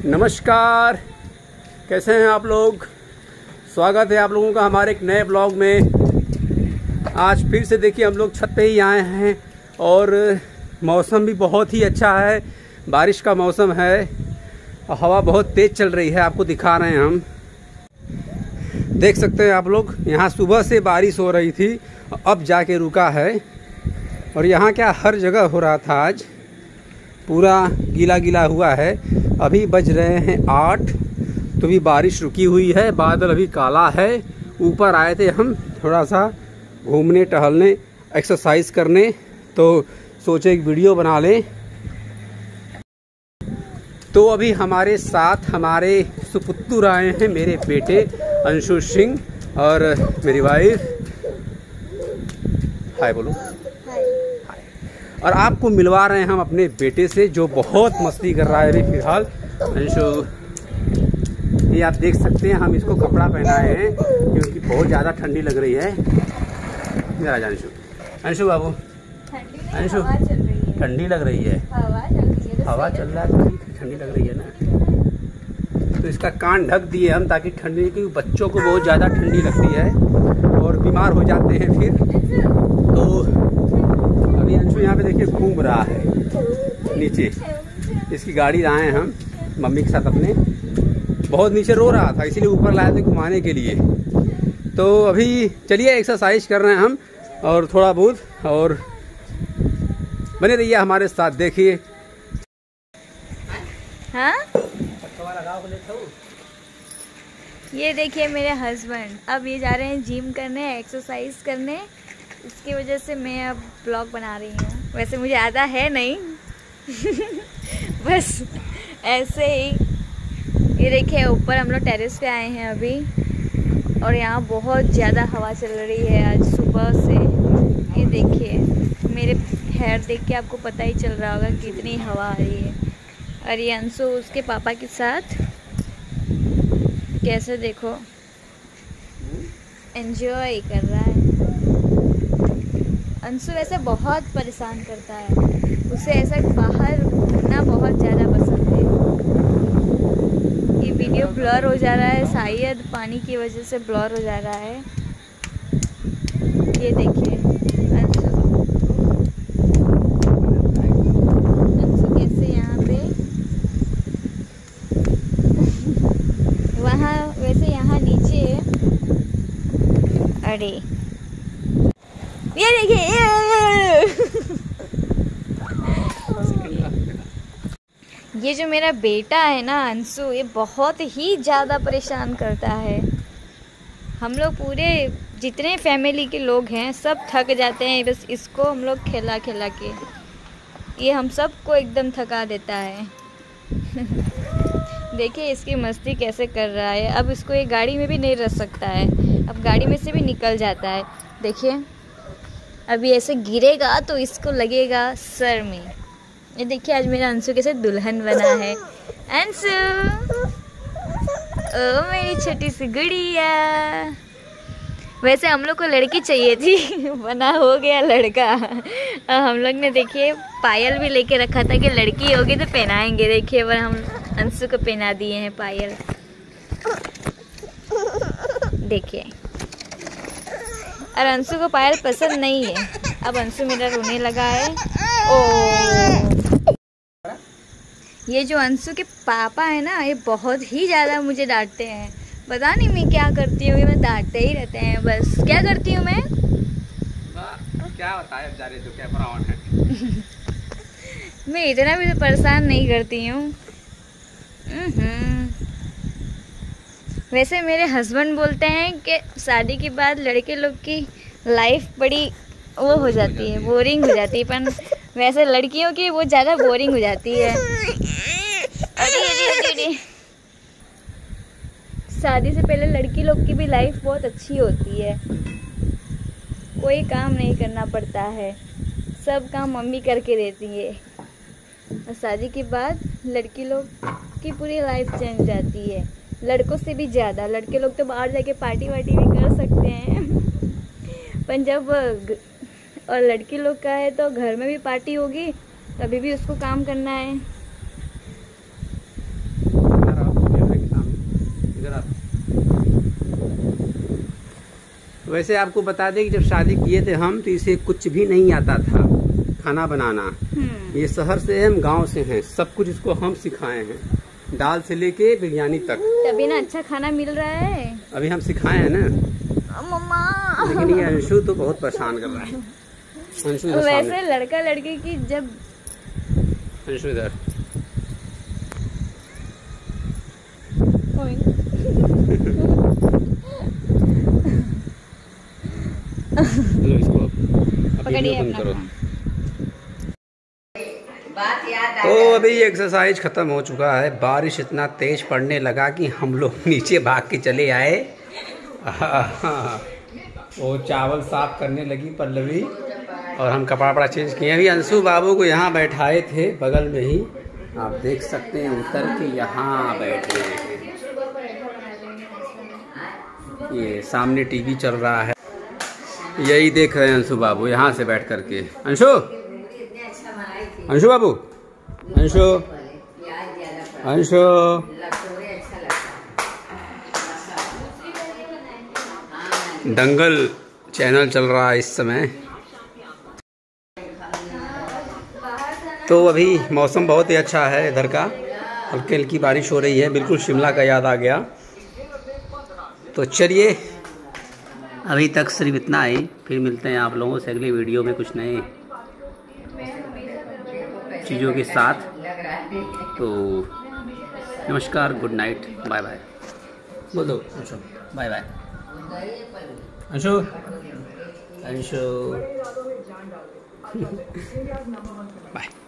नमस्कार, कैसे हैं आप लोग। स्वागत है आप लोगों का हमारे एक नए ब्लॉग में। आज फिर से देखिए हम लोग छत पे ही आए हैं और मौसम भी बहुत ही अच्छा है। बारिश का मौसम है और हवा बहुत तेज़ चल रही है। आपको दिखा रहे हैं हम, देख सकते हैं आप लोग। यहाँ सुबह से बारिश हो रही थी, अब जाके रुका है। और यहाँ क्या हर जगह हो रहा था, आज पूरा गीला गीला हुआ है। अभी बज रहे हैं 8, तो भी बारिश रुकी हुई है। बादल अभी काला है। ऊपर आए थे हम थोड़ा सा घूमने टहलने, एक्सरसाइज करने, तो सोचे एक वीडियो बना लें। तो अभी हमारे साथ हमारे सुपुत्र आए हैं, मेरे बेटे अंशु सिंह और मेरी वाइफ। हाय बोलो। और आपको मिलवा रहे हैं हम अपने बेटे से, जो बहुत मस्ती कर रहा है अभी फिलहाल। अंशु, ये आप देख सकते हैं, हम इसको कपड़ा पहनाए हैं क्योंकि बहुत ज़्यादा ठंडी लग रही है। मेरा अंशु, अंशु बाबू, अंशु ठंडी लग रही है। हवा चल रहा है तो ठंडी लग रही है ना। तो इसका कान ढक दिए हम, ताकि ठंडी, क्योंकि बच्चों को बहुत ज़्यादा ठंडी लगती है और बीमार हो जाते हैं फिर। तो अभी अंशु यहाँ पे देखिए घूम रहा है नीचे। इसकी गाड़ी लाए हैं हम मम्मी के साथ अपने। बहुत नीचे रो रहा था, इसीलिए ऊपर लाए थे घुमाने के लिए। तो अभी चलिए एक्सरसाइज कर रहे हैं हम और थोड़ा बहुत, और बने रहिए हमारे साथ। देखिए हाँ, ये देखिए मेरे हस्बैंड अब ये जा रहे हैं जिम करने, एक्सरसाइज करने। इसकी वजह से मैं अब ब्लॉग बना रही हूँ। वैसे मुझे आता है नहीं बस ऐसे ही। ये देखिए ऊपर हम लोग टेरेस पे आए हैं अभी, और यहाँ बहुत ज़्यादा हवा चल रही है आज सुबह से। ये देखिए मेरे हेयर देख के आपको पता ही चल रहा होगा कितनी हवा आ रही है। और ये अंशु उसके पापा के साथ कैसे देखो एंजॉय कर रहा है। अंशु वैसे बहुत परेशान करता है, उसे ऐसा बाहर घूमना बहुत ज़्यादा पसंद है। ये वीडियो ब्लर हो जा रहा है, शायद पानी की वजह से ब्लर हो जा रहा है। ये देखिए अंशु कैसे यहाँ पे वहाँ, वैसे यहाँ नीचे। अरे ये देखिए ये जो मेरा बेटा है ना अंशु, ये बहुत ही ज़्यादा परेशान करता है। हम लोग पूरे जितने फैमिली के लोग हैं सब थक जाते हैं, बस इसको हम लोग खिला खिला के। ये हम सबको एकदम थका देता है देखिए इसकी मस्ती कैसे कर रहा है। अब इसको ये गाड़ी में भी नहीं रख सकता है, अब गाड़ी में से भी निकल जाता है। देखिए अभी ऐसे गिरेगा तो इसको लगेगा सर में। ये देखिए आज मेरा अंशु कैसे दुल्हन बना है। अंशु, ओ मेरी छोटी सी गुड़िया। वैसे हम लोग को लड़की चाहिए थी बना हो गया लड़का। हम लोग ने देखिए पायल भी लेके रखा था कि लड़की होगी तो पहनाएंगे। देखिए पर हम अंशु को पहना दिए हैं पायल। देखिए, और अंशु को पायल पसंद नहीं है। अब अंशु मेरा रोने लगा है। ओ, ये जो अंशु के पापा है ना, ये बहुत ही ज़्यादा मुझे डांटते हैं। पता नहीं मैं क्या करती हूँ, मैं डांटते ही रहते हैं। बस क्या करती हूँ मैं, क्या बताया जा रहे तो क्या परावन है मैं इतना भी तो परेशान नहीं करती हूँ। वैसे मेरे हस्बैंड बोलते हैं कि शादी के बाद लड़के लोग की लाइफ बड़ी वो हो जाती है, बोरिंग हो जाती है। पर वैसे लड़कियों की वो ज़्यादा बोरिंग हो जाती है। अरे शादी से पहले लड़की लोग की भी लाइफ बहुत अच्छी होती है। कोई काम नहीं करना पड़ता है, सब काम मम्मी करके देती है। और शादी के बाद लड़की लोग की पूरी लाइफ चेंज जाती है, लड़कों से भी ज़्यादा। लड़के लोग तो बाहर जाके पार्टी वार्टी भी कर सकते हैं पर जब और लड़की लोग का है तो घर में भी पार्टी होगी, तभी भी उसको काम करना है। वैसे आपको बता दें कि जब शादी किए थे हम, तो इसे कुछ भी नहीं आता था खाना बनाना। ये शहर से है, हम गांव से हैं, सब कुछ इसको हम सिखाए हैं, दाल से लेके बिरयानी तक। तभी ना अच्छा खाना मिल रहा है। अभी हम सिखाए हैं ना मम्मा। लेकिन ये अंशु तो बहुत परेशान कर रहा है। अंशु वैसे लड़का लड़की की जब अंशु इधर लो इसको पकड़िए अपना करो। तो अभी एक्सरसाइज खत्म हो चुका है। बारिश इतना तेज पड़ने लगा कि हम लोग नीचे भाग के चले आए। वो चावल साफ करने लगी पल्लवी और हम कपड़ा वपड़ा चेंज किए। अभी अंशु बाबू को यहाँ बैठाए थे बगल में ही, आप देख सकते हैं उतर के यहाँ बैठे हैं। ये सामने टीवी चल रहा है, यही देख रहे हैं अंशु बाबू यहाँ से बैठ करके। अंशु, अंशु बाबू, अंशु, अंशु, दंगल चैनल चल रहा है इस समय। तो अभी मौसम बहुत ही अच्छा है इधर का, हल्की हल्की बारिश हो रही है, बिल्कुल शिमला का याद आ गया। तो चलिए अभी तक सिर्फ इतना ही, फिर मिलते हैं आप लोगों से अगली वीडियो में कुछ नए चीज़ों के साथ। तो नमस्कार, गुड नाइट, बाय बाय। बोल दो Anshu, bye bye. Anshu, Anshu bye.